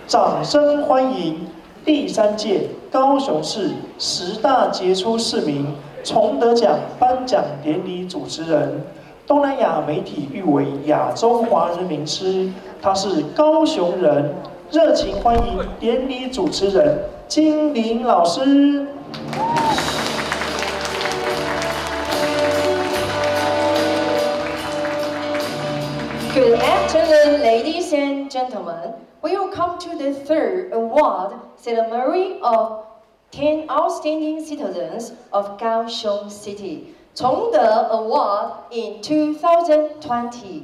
掌声欢迎第3届高雄市10大杰出市民崇德奖颁奖典礼主持人，东南亚媒体誉为亚洲华人名师，他是高雄人，热情欢迎典礼主持人金玲老师。 Good afternoon, ladies and gentlemen. Welcome to the 3rd award ceremony of 10 outstanding citizens of Kaohsiung City, Chongde Award in 2020.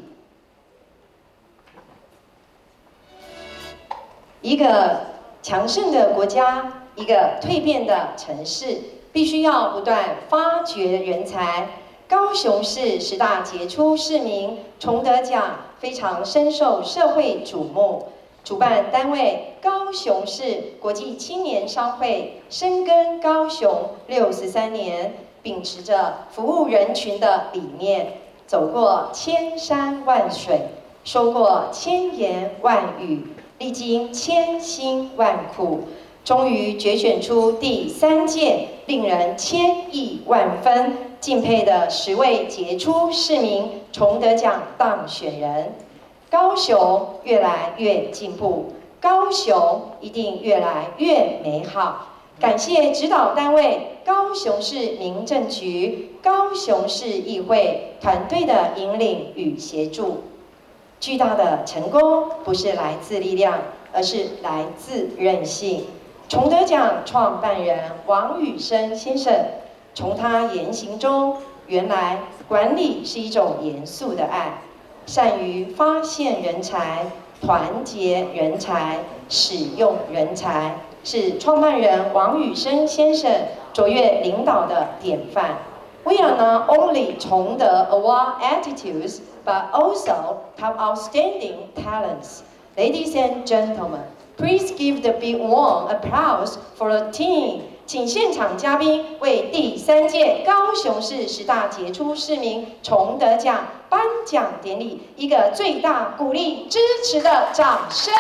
一个强盛的国家，一个蜕变的城市，必须要不断发掘人才。 高雄市10大杰出市民崇德奖非常深受社会瞩目，主办单位高雄市国际青年商会深耕高雄63年，秉持着服务人群的理念，走过千山万水，说过千言万语，历经千辛万苦。 终于决选出第3届令人千亿万分敬佩的10位杰出市民崇德奖当选人。高雄越来越进步，高雄一定越来越美好。感谢指导单位高雄市民政局、高雄市议会团队的引领与协助。巨大的成功不是来自力量，而是来自韧性。 崇德奖创办人王宇生先生，从他言行中，原来管理是一种严肃的爱，善于发现人才、团结人才、使用人才，是创办人王宇生先生卓越领导的典范。We are not only 崇德 award attitudes, but also have outstanding talents. Ladies and gentlemen. Please give the big warm applause for the team. 请现场嘉宾为第3届高雄市10大杰出市民崇德奖颁奖典礼一个最大鼓励支持的掌声。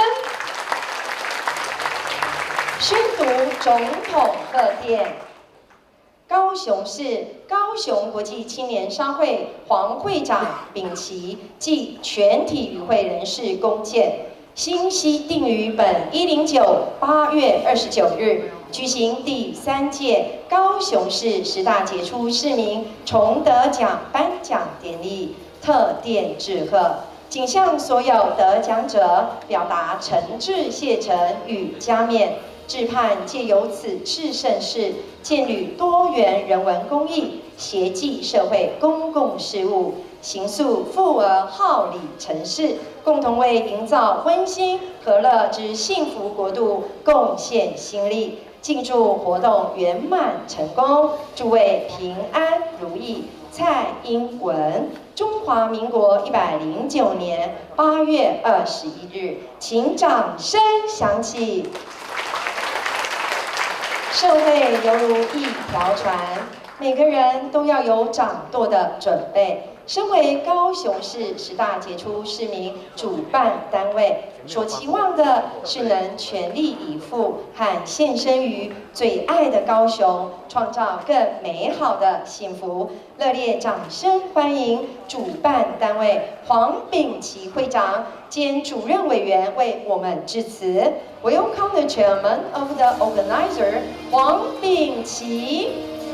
宣读总统贺电。高雄市高雄国际青年商会黄会长秉琦暨全体与会人士恭见。 新西定于本109 8月29日举行第3届高雄市10大杰出市民崇德奖颁奖典礼，特电致贺，仅向所有得奖者表达诚挚谢忱与嘉勉，致盼借由此次盛事，建立多元人文公益，协济社会公共事务。 形塑富而好礼城市，共同为营造温馨和乐之幸福国度贡献心力。敬祝活动圆满成功，诸位平安如意。蔡英文，中华民国109年8月21日，请掌声响起。社会犹如一条船，每个人都要有掌舵的准备。 身为高雄市10大杰出市民主办单位，所期望的是能全力以赴和献身于最爱的高雄，创造更美好的幸福。热烈掌声欢迎主办单位黄秉琦会长兼主任委员为我们致辞。Welcome the chairman of the organizer 黄秉琦。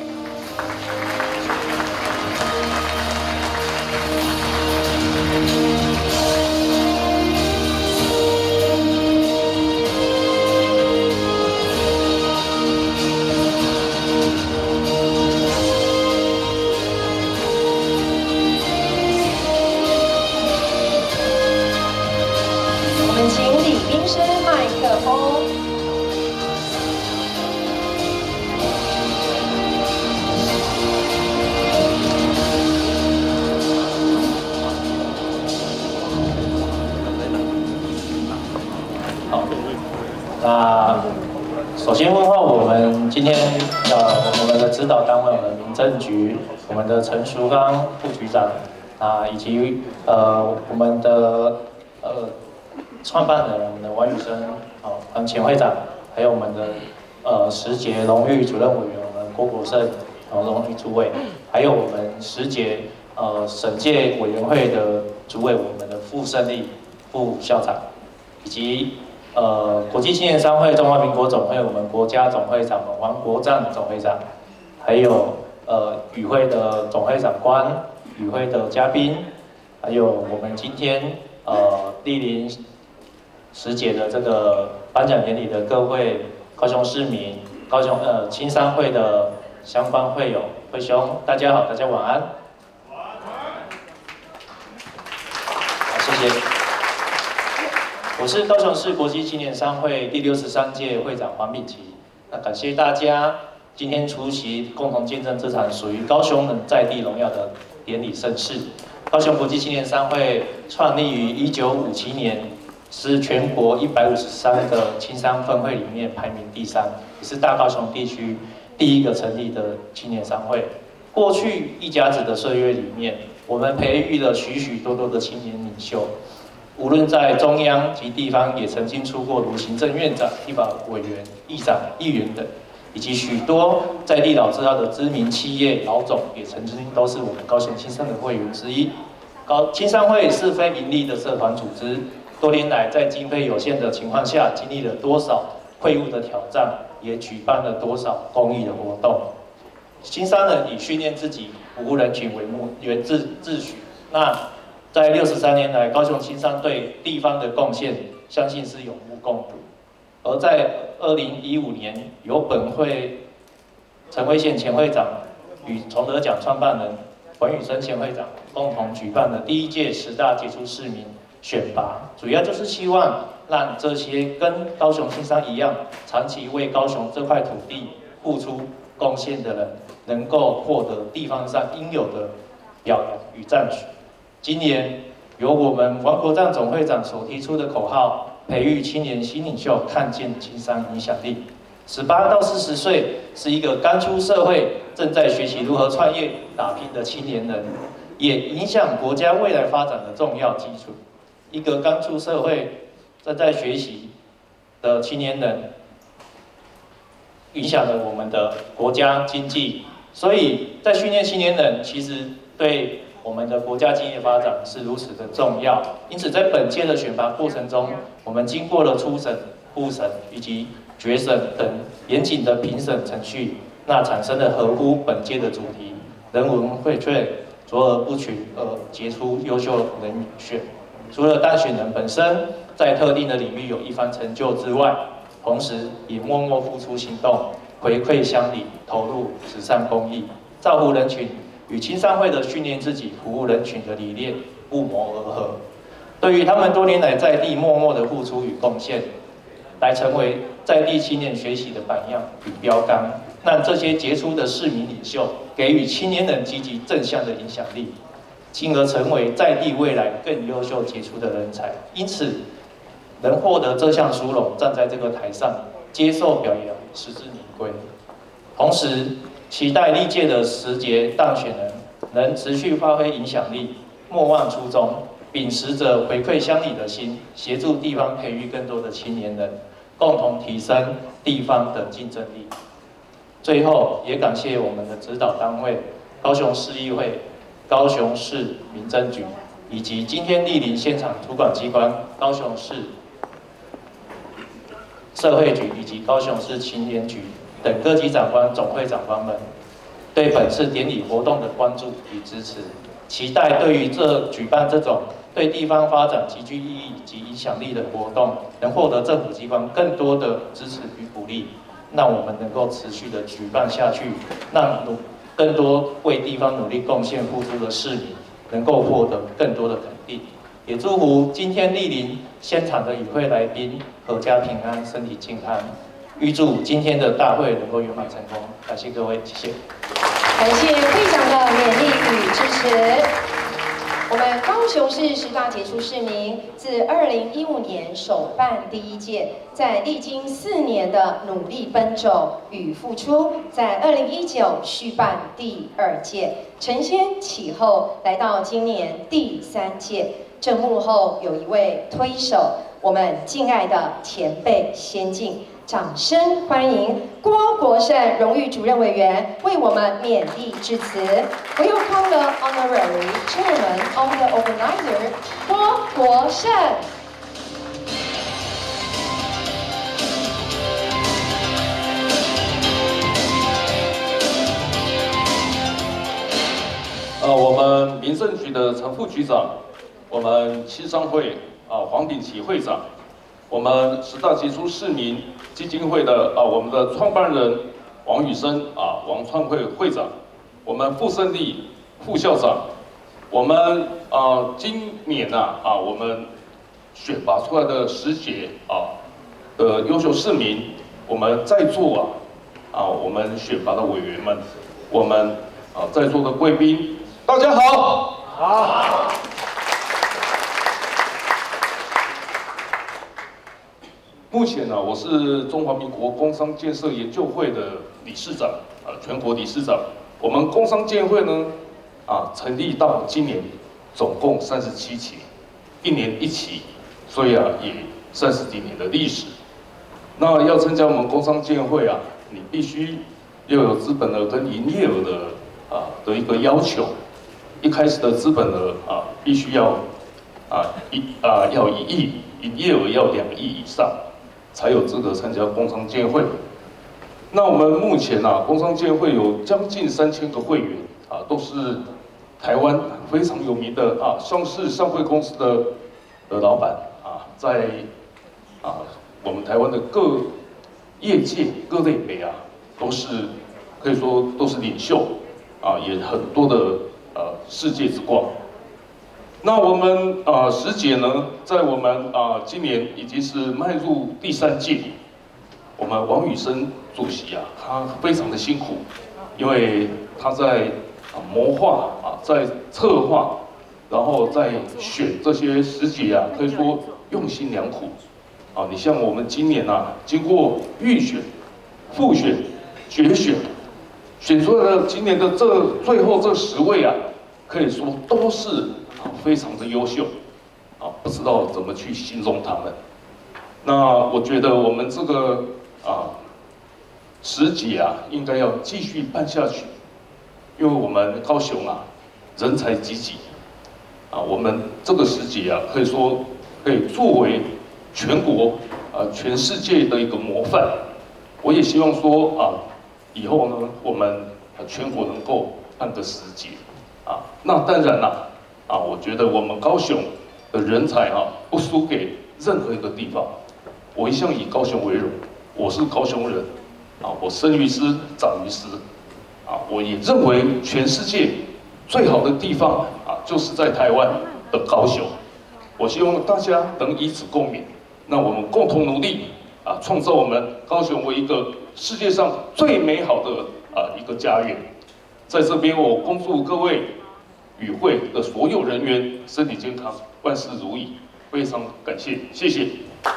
首先问候我们今天我们的指导单位，我们的民政局，我们的陈淑刚副局长以及我们的创办人我们的王宇生前会长，还有我们的10届荣誉主任委员我们郭国胜荣誉主委，还有我们10届审介委员会的主委我们的傅胜利副校长，以及国际青年商会中华民国总会我们国家总会长王国占总会长，还有与会的总会长官、与会的嘉宾，还有我们今天莅临10届的这个颁奖典礼的各位高雄市民、高雄青商会的相关会友、会兄，大家好，大家晚安。好，谢谢。我是高雄市国际青年商会第63届会长黄炳琪。那感谢大家今天出席，共同见证这场属于高雄人在地荣耀的典礼盛事。高雄国际青年商会创立于1957年，是全国153个青商分会里面排名第3，也是大高雄地区第1个成立的青年商会。过去一甲子的岁月里面，我们培育了许许多多的青年领袖，无论在中央及地方，也曾经出过如行政院长、立法委员、议长、议员等，以及许多在地老字号的知名企业老总，也曾经都是我们高雄青商的会员之一。青商会是非营利的社团组织，多年来在经费有限的情况下，经历了多少会务的挑战，也举办了多少公益的活动。青商人以训练自己、服务人群为原自诩。那在63年来，高雄青商对地方的贡献，相信是有目共睹。而在2015年，由本会陈慧宪前会长与崇德奖创办人黄宇生前会长共同举办的第1届10大杰出市民选拔，主要就是希望让这些跟高雄青商一样，长期为高雄这块土地付出贡献的人，能够获得地方上应有的表扬与赞许。今年由我们王国占总会长所提出的口号，培育青年新领袖，看见青商影响力。18到40岁是一个刚出社会、正在学习如何创业、打拼的青年人，也影响国家未来发展的重要基础。一个刚出社会、正在学习的青年人，影响了我们的国家经济，所以在训练青年人，其实对我们的国家经济发展是如此的重要。因此，在本届的选拔过程中，我们经过了初审、复审以及决审等严谨的评审程序，那产生了合乎本届的主题，人文荟萃、卓而不群而杰出优秀人选。除了当选人本身在特定的领域有一番成就之外，同时也默默付出行动，回馈乡里，投入慈善公益，造福人群，与青商会的训练自己、服务人群的理念不谋而合。对于他们多年来在地默默的付出与贡献，来成为在地青年学习的榜样与标杆，让这些杰出的市民领袖给予青年人积极正向的影响力，进而成为在地未来更优秀杰出的人才。因此，能获得这项殊荣，站在这个台上接受表扬，实至名归。同时，期待历届的10届当选人能持续发挥影响力，莫忘初衷，秉持着回馈乡里的心，协助地方培育更多的青年人，共同提升地方的竞争力。最后，也感谢我们的指导单位高雄市议会、高雄市民政局，以及今天莅临现场主管机关高雄市社会局以及高雄市青年局等各级长官、总会长官们对本次典礼活动的关注与支持，期待对于举办这种对地方发展极具意义及影响力的活动，能获得政府机关更多的支持与鼓励，让我们能够持续的举办下去，让更多为地方努力贡献付出的市民能够获得更多的肯定。也祝福今天莅临现场的与会来宾阖家平安、身体健康，预祝今天的大会能够圆满成功。感谢各位，谢谢。 感谢会长的勉励与支持。我们高雄市10大杰出市民自2015年首办第1届，在历经4年的努力奔走与付出，在2019续办第2届，承先启后，来到今年第3届。 这幕后有一位推手，我们敬爱的前辈先进，掌声欢迎郭国胜荣誉主任委员为我们勉励致辞。Welcome the honorary chairman of the organizer 郭国胜。 我们民政局的陈副局长，我们青商会黄炳奇会长，我们10大杰出市民基金会的我们的创办人王宇生王创会会长，我们傅胜利副校长，我们今年我们选拔出来的10届的优秀市民，我们在座我们选拔的委员们，我们在座的贵宾。大家好，好。目前呢，我是中华民国工商建设研究会的理事长，全国理事长。我们工商建会呢，成立到今年总共37期，1年1期，所以也30几年的历史。那要参加我们工商建会你必须要有资本额跟营业额的一个要求。一开始的资本额必须要1亿，营业额要2亿以上，才有资格参加工商建会。那我们目前工商建会有将近3000个会员都是台湾非常有名的上市上柜公司的老板在我们台湾的各业界各类别都是可以说都是领袖也很多的。世界之光。那我们10届呢，在我们今年已经是迈入第3届。我们王宇生主席他非常的辛苦，因为他在谋划在策划，然后在选这些10届可以说用心良苦你像我们今年经过预选、复选、决选，选出来的今年的最后这10位可以说都是非常的优秀不知道怎么去形容他们。那我觉得我们这个10届应该要继续办下去，因为我们高雄人才济济我们这个10届可以说可以作为全国全世界的一个模范。我也希望说以后呢，我们全国能够办个10届。那当然我觉得我们高雄的人才不输给任何一个地方。我一向以高雄为荣，我是高雄人我生于斯，长于斯我也认为全世界最好的地方就是在台湾的高雄。我希望大家能以此共勉，那我们共同努力创造我们高雄为一个世界上最美好的一个家园。在这边，我恭祝各位与会的所有人员身体健康，万事如意。非常感谢，谢谢。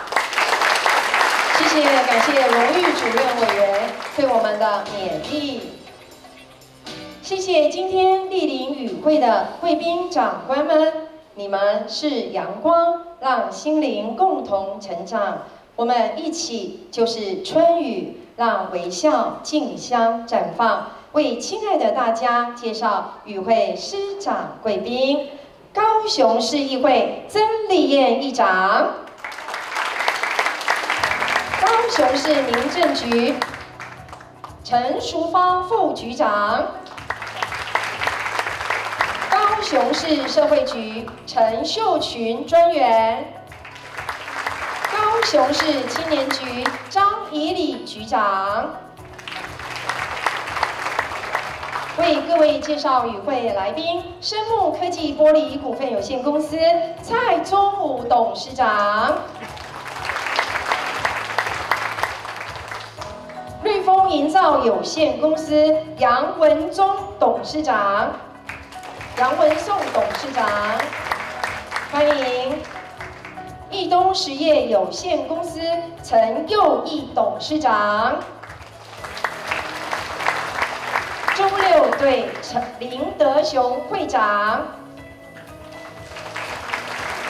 谢谢，感谢荣誉主任委员对我们的勉励。谢谢今天莅临与会的贵宾长官们，你们是阳光，让心灵共同成长。我们一起就是春雨，让微笑竞相绽放。为亲爱的大家介绍与会师长贵宾：高雄市议会曾丽燕议长，高雄市民政局陈淑芳副局长，高雄市社会局陈秀群专员，高雄市青年局张以礼局长。为各位介绍与会来宾：深木科技玻璃股份有限公司蔡宗武董事长，瑞丰营造有限公司杨文宗董事长，杨文颂董事长，欢迎。益东实业有限公司陈佑义董事长。中六队林德雄会长，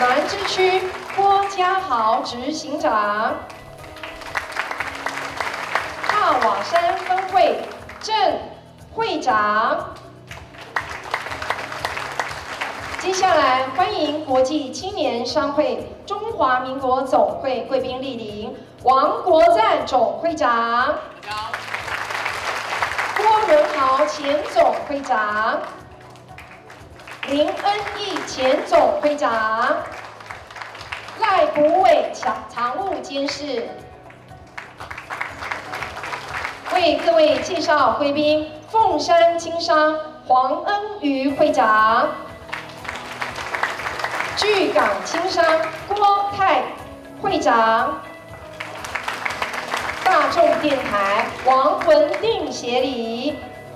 南支区郭家豪执行长，大瓦山分会郑会长。接下来欢迎国际青年商会中华民国总会贵宾莅临，王国赞总会长，郭仁豪前总会长，林恩义前总会长，赖补伟常务监事。为各位介绍贵宾：凤山经商黄恩瑜会长。巨港青商郭泰会长，大众电台王文定协理，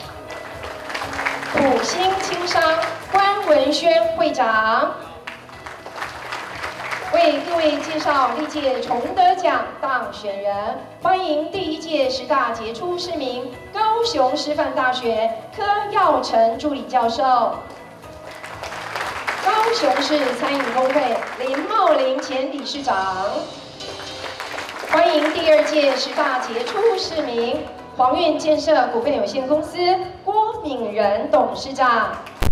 普兴青商关文轩会长。为各位介绍历届崇德奖当选人，欢迎第1届10大杰出市民高雄师范大学柯耀成助理教授。高雄市餐饮工会林茂林前理事长，欢迎第2届10大杰出市民黄苑建设股份有限公司郭敏仁董事长，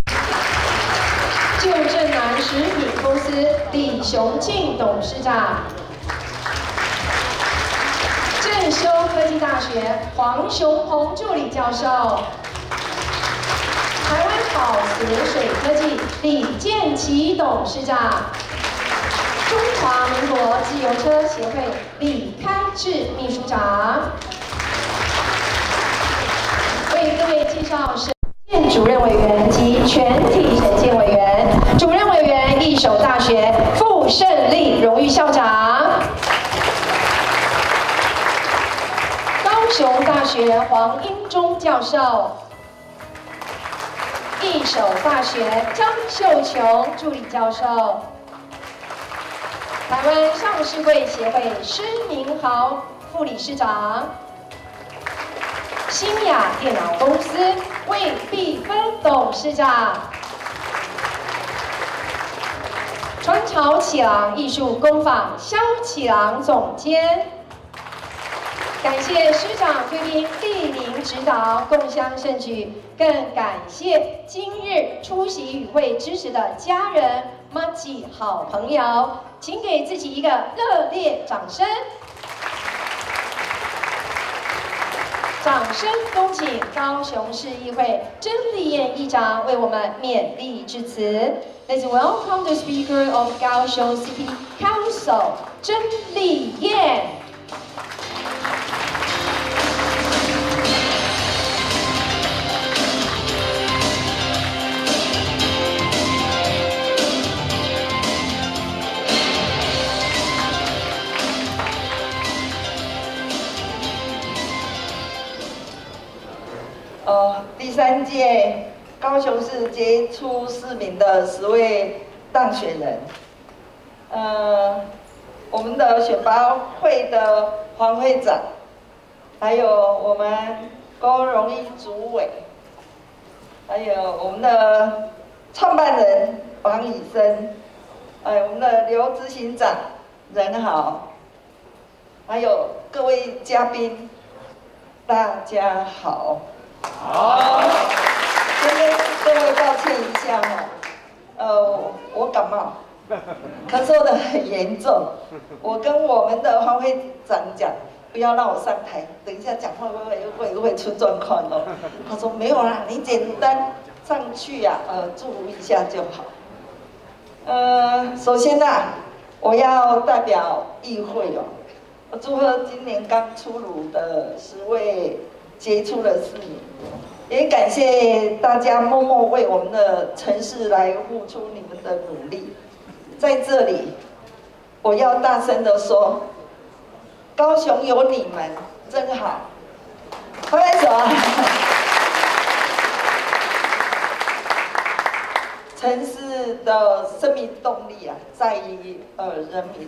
旧正南食品公司李雄庆董事长，正修科技大学黄雄宏助理教授。台湾好瓷水科技李建奇董事长，中华民国自由车协会李开智秘书长，为各位介绍审建主任委员及全体审建委员。主任委员一手大学傅胜利荣誉校长，高雄大学黄英中教授。一手大学张秀琼助理教授，台湾上市柜协会施明豪副理事长，新雅电脑公司魏碧芬董事长，川潮启郎艺术工坊萧启郎总监。感谢师长贵宾莅临指导，共襄盛举。更感谢今日出席与会支持的家人、麻吉好朋友，请给自己一个热烈掌声。掌声恭请高雄市议会曾丽燕议长为我们勉励致辞。Let's welcome the Speaker of Kaohsiung City Council, 曾丽燕。 第3届高雄市杰出市民的10位当选人，我们的选拔会的黄会长，还有我们高荣一主委，还有我们的创办人王以生，我们的刘执行长仁豪，还有各位嘉宾，大家好。好，先跟各位抱歉一下我感冒，咳嗽得很严重。我跟我们的黄会长讲，不要让我上台，等一下讲话会出状况哦。他说没有啦，你简单上去呀，祝福一下就好。首先我要代表议会我祝贺今年刚出炉的10位杰出的市民，也感谢大家默默为我们的城市来付出你们的努力。在这里，我要大声的说，高雄有你们真好，拍拍手啊！城市的生命动力在于人民。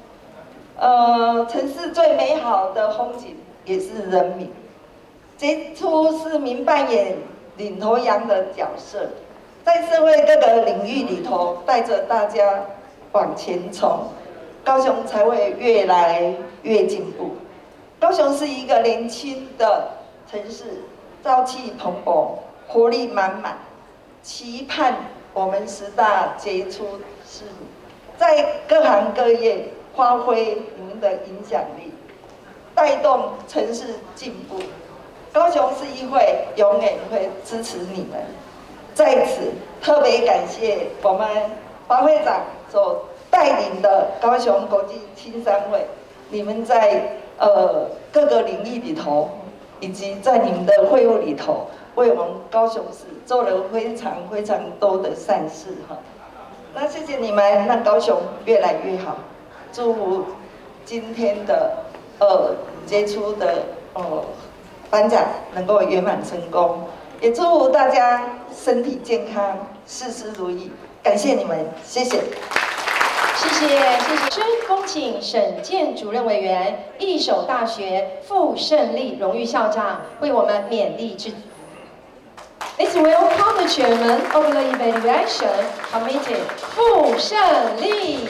城市最美好的风景也是人民。杰出市民扮演领头羊的角色，在社会各个领域里头，带着大家往前冲，高雄才会越来越进步。高雄是一个年轻的城市，朝气蓬勃，活力满满，期盼我们10大杰出市民在各行各业发挥你们的影响力，带动城市进步。高雄市议会永远会支持你们。在此特别感谢我们黄会长所带领的高雄国际青商会，你们在各个领域里头，以及在你们的会务里头，为我们高雄市做了非常多的善事哈。那谢谢你们，让高雄越来越好。祝福今天的杰出的颁奖能够圆满成功，也祝福大家身体健康，事事如意。感谢你们，谢谢。 谢谢。恭请沈健主任委员、一手大学傅胜利荣誉校长为我们勉励致。Let's welcome the chairman of the evaluation committee, 傅胜利。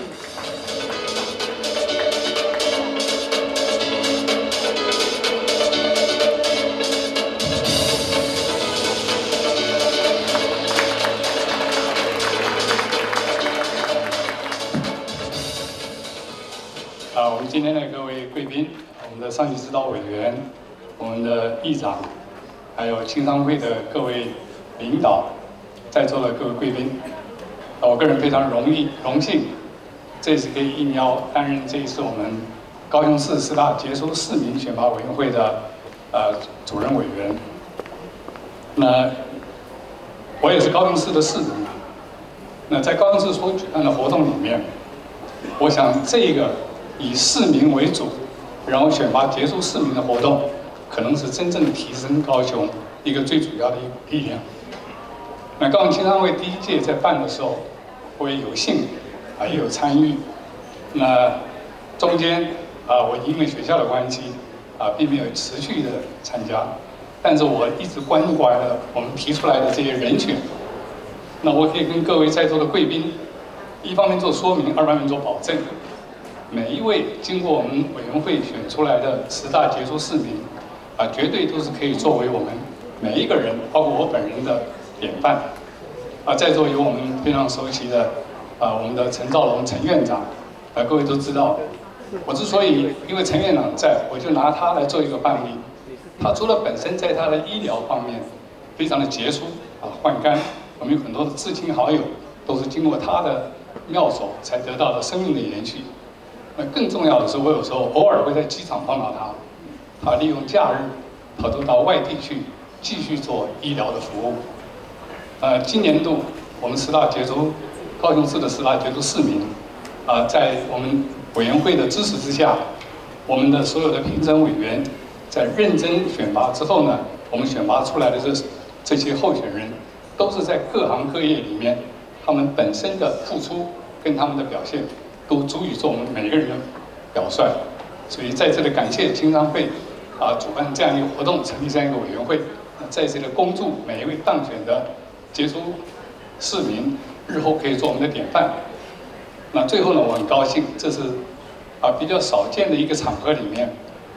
我们今天的各位贵宾，我们的上级指导委员，我们的议长，还有青商会的各位领导，在座的各位贵宾，我个人非常荣幸，这次可以应邀担任这一次我们高雄市10大杰出市民选拔委员会的主任委员。那我也是高雄市的市民啊。那在高雄市所举办的活动里面，我想这个以市民为主，然后选拔杰出市民的活动，可能是真正提升高雄一个最主要的一股力量。那高雄青商会第1届在办的时候，我也有幸也有参与。那中间我因为学校的关系并没有持续的参加，但是我一直关怀了我们提出来的这些人选。那我可以跟各位在座的贵宾，一方面做说明，二方面做保证。每一位经过我们委员会选出来的10大杰出市民，绝对都是可以作为我们每一个人，包括我本人的典范。在座有我们非常熟悉的我们的陈兆龙陈院长，各位都知道，我之所以因为陈院长在，我就拿他来做一个范例。他除了本身在他的医疗方面非常的杰出换肝，我们有很多的至亲好友都是经过他的妙手才得到了生命的延续。那更重要的是，我有时候偶尔会在机场碰到他，他利用假日跑到外地去继续做医疗的服务。今年度我们高雄市的10大杰出市民，在我们委员会的支持之下，我们的所有的评审委员在认真选拔之后呢，我们选拔出来的这些候选人，都是在各行各业里面，他们本身的付出跟他们的表现，都足以做我们每个人的表率。所以在这里感谢青商会主办这样一个活动，成立这样一个委员会。在这里恭祝每一位当选的杰出市民日后可以做我们的典范。那最后呢，我很高兴，这是比较少见的一个场合里面，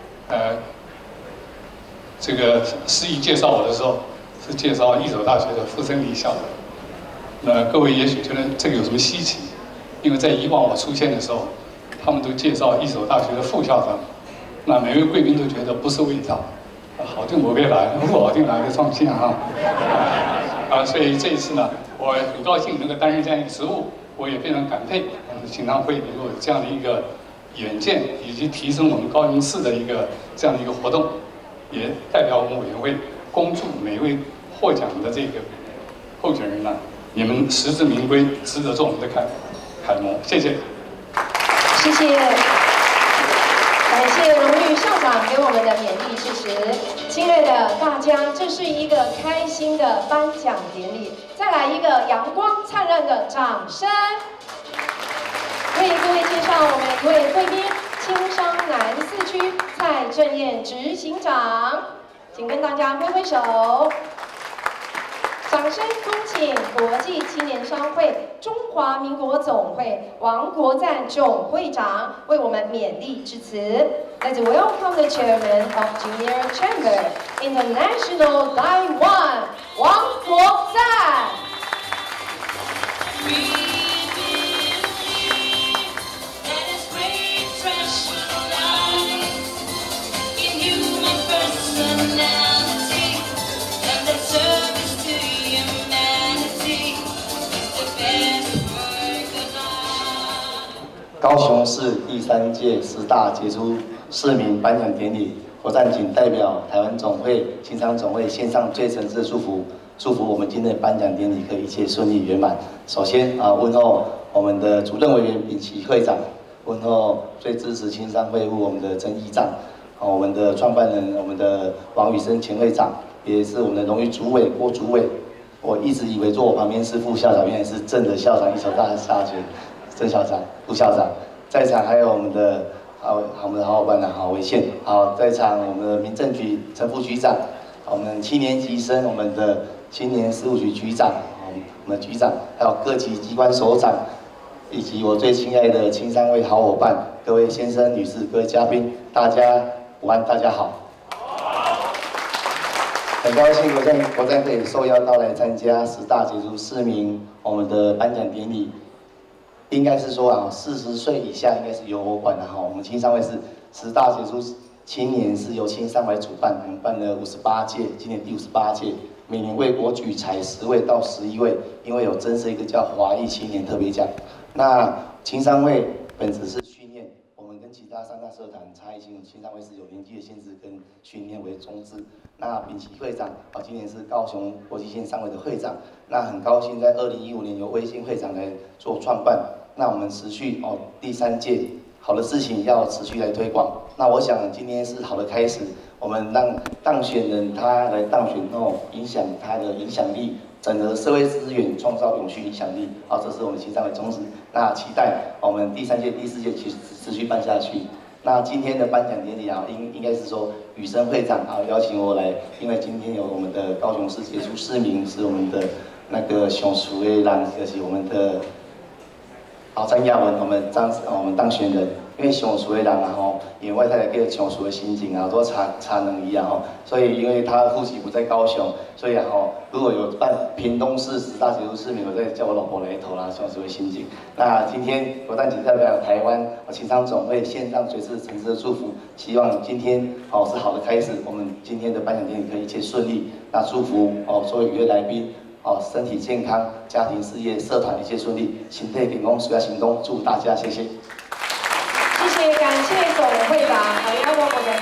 这个司仪介绍我的时候是介绍一所大学的傅胜利校长。那各位也许觉得这个有什么稀奇？因为在以往我出现的时候，他们都介绍一所大学的副校长，那每位贵宾都觉得不是味道，好定我别来，不好定来个创新所以这一次呢，我很高兴能够担任这样一个职务，我也非常感佩我们的青商会能够有这样的一个远见，以及提升我们高雄市的这样的一个活动，也代表我们委员会恭祝每一位获奖的这个候选人呢，你们实至名归，值得做我们的楷模。谢谢。 谢谢，感谢荣誉校长给我们的勉励支持。亲爱的大家，这是一个开心的颁奖典礼，再来一个阳光灿烂的掌声。为各位介绍我们一位贵宾，青商南4区蔡正燕执行长，请跟大家挥挥手。 掌声恭请国际青年商会中华民国总会王国赞总会长为我们勉励致辞。Let's welcome the chairman of Junior Chamber International Taiwan, 王国赞。 高雄市第3届10大杰出市民颁奖典礼，我暂仅代表台湾总会、青商总会献上最诚挚的祝福，祝福我们今天的颁奖典礼可以一切顺利圆满。首先问候我们的主任委员秉琦会长，问候最支持青商会务我们的曾议长，我们的创办人我们的王宇生前会长，也是我们的荣誉主委郭主委。我一直以为坐我旁边是副校长，原来是正的校长，一所大学。郑校长、副校长，在场还有我们的好伙伴韦宪，在场我们的民政局陈副局长，我们7年级生我们的青年事务局局长，我们的局长，还有各级机关首长，以及我最亲爱的青商会好伙伴，各位先生、女士、各位嘉宾，大家午安，大家好。很高兴国赞可以受邀到来参加10大杰出市民我们的颁奖典礼。应该是说40岁以下应该是由我管的我们青商会是10大杰出青年是由青商会主办，我们办了58届，今年第58届，每年为国举才10位到11位，因为有增设一个叫华裔青年特别奖。那青商会本质是训练，我们跟其他3大社团差异性，青商会是有年纪的限制跟训练为宗旨。那秉琦会长今年是高雄国际性商会的会长，那很高兴在2015年由微信会长来做创办。那我们持续第3届好的事情要持续来推广。那我想今天是好的开始，我们让当选人他来当选后，影响他的影响力，整合社会资源，创造永续影响力。这是我们青商会宗旨。那期待我们第3届、第4届持续办下去。那今天的颁奖典礼应该是说宇生会长邀请我来，因为今天有我们的高雄市杰出市民，是我们的那个上树的人，就是我们的。张亚文，我们当选人，因为上树的人因为外太太叫上树的心情都差2亿所以因为他户籍不在高雄，所以如果有办屏东市10大杰出市民，我再叫我老婆来投啦，上树的心情。那今天我暂仅代表台湾青商总会献上最诚挚的祝福，希望今天是好的开始，我们今天的颁奖典礼可以一切顺利。那祝福所有与会来宾。身体健康，家庭事业社团一切顺利，身体健康，随要行动，祝大家谢谢。 谢谢，感谢总会长，也要我们的